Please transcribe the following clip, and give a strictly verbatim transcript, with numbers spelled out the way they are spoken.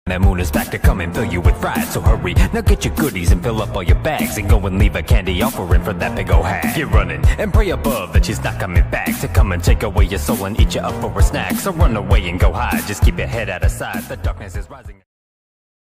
That moon is back to come and fill you with fried. So hurry, now get your goodies and fill up all your bags, and go and leave a candy offering for that big ol' hag. Get running and pray above that she's not coming back to come and take away your soul and eat you up for a snack. So run away and go hide, just keep your head out of sight. The darkness is rising.